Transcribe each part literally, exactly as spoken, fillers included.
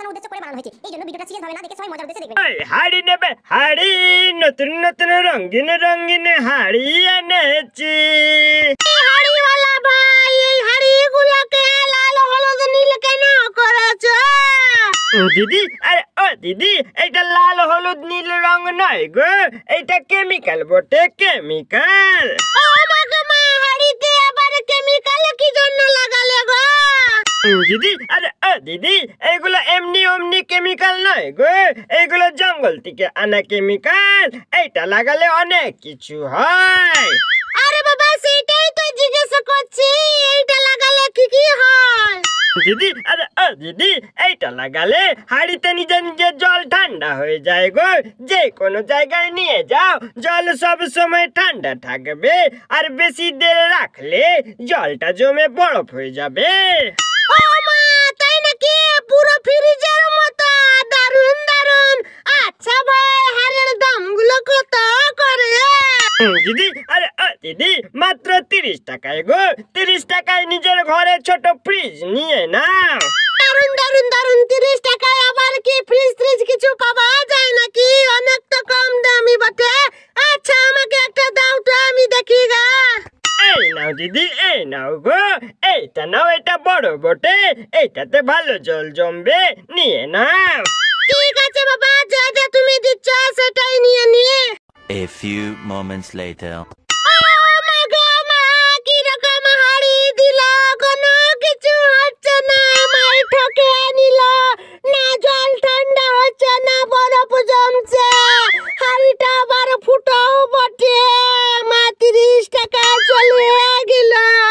দেখানোর উদ্দেশ্য করে বানানো হয়েছে। এই জন্য ভিডিওটা সিরিয়াস ভাবে না দেখে সবাই মজার উদ্দেশ্যে দেখবেন। এই হাড়ি নেবে হাড়ি, নতুন নতুন রঙিন রঙিন হাড়ি এনেছি। হাড়িওয়ালা ভাই, এই হাড়িগুলোকে লাল হলুদ নীল কেন করেছো? ও দিদি, আরে ও দিদি, এটা লাল হলুদ নীল রং নয় গো, এটা কেমিক্যাল বটে, কেমিক্যাল। ও আমাকে মা, হাড়িতে আবার কেমিক্যাল কি জন্য লাগালে গো? দিদি, আরে ও দিদি, এইগুলো এমনি অমনি কেমিক্যাল নয় গো, এইগুলো জঙ্গল থেকে আনা কেমিক্যাল। এইটা লাগালে অনেক কিছু হয়। আরে বাবা, সেটাই তো জিজ্ঞেস করছি, এইটা লাগালে কি কি হয়? দিদি, আরে ও দিদি, এইটা লাগালে হাড়িতে নিজে নিজে জল ঠান্ডা হয়ে যায় গো। যে কোনো জায়গায় নিয়ে যাও, জল সব সময় ঠান্ডা থাকবে, আর বেশি দের রাখলে জলটা জমে বরফ হয়ে যাবে। ও মা, তাই নাকি? পুরো ফ্রিজের মতো, দারুন দারুন। আচ্ছা ভাই, হাড়ির দামগুলো কত করে? দিদি, আরে ও দিদি, মাত্র তিরিশ টাকায় গো। তিরিশ টাকায় নিজের ঘরে ছোট ফ্রিজ নিয়ে নাও। দারুন দারুন দারুন। তিরিশ টাকায় আবার কি ফ্রিজ ফ্রিজ কিছু পাওয়া যায় নাকি? অনেক তো কম দামি বটে। আচ্ছা, আমাকে একটা দাও তো, আমি দেখি গা। এই নাও দিদি, এই নাও গো, এইটা নাও, এটা বড় বটে, এইটাতে ভালো জল জমবে, নিয়ে নাও। ঠিক আছে বাবা, যা যা তুমি দিচ্ছ সেটাই নিয়ে নিয়ে। A few moments later. ও মা গো মা, কিরকম হাড়ি দিল, কোনো কিছু হচ্ছে না। মাই ঠকে নিল, না জল ঠান্ডা হচ্ছে না বরফ জমছে। হাড়িটা আবার ফুটাও বটে। মা তিরিশ টাকা চলে গেল।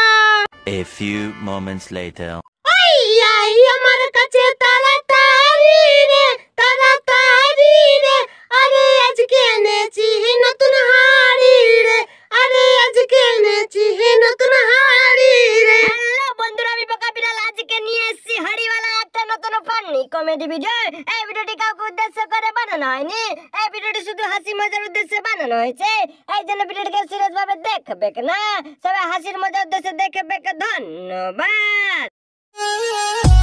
A few moments later. I I আমার কাছে তাড়াতাড়ি রে, তাড়াতাড়ি রে। আরে আজকে এনেছি নতুন হাড়ি রে, আরে আজকে এনেছি নতুন হাড়ি রে। হ্যালো বন্ধুরা, আমি বোকা বিড়াল আজকে নিয়ে এসেছি হাড়িওয়ালা একটা নতুন ফানি কমেডি ভিডিও। এই ভিডিওটি কাউকে উদ্দেশ্য করে বানানো হয়নি, এই ভিডিওটি শুধু হাসি মজার উদ্দেশ্যে বানানো হয়েছে। এই জন্য ভিডিওটিকে সিরিয়াস ভাবে দেখবে না, সবাই হাসির মজার উদ্দেশ্যে দেখবে। ধন্যবাদ।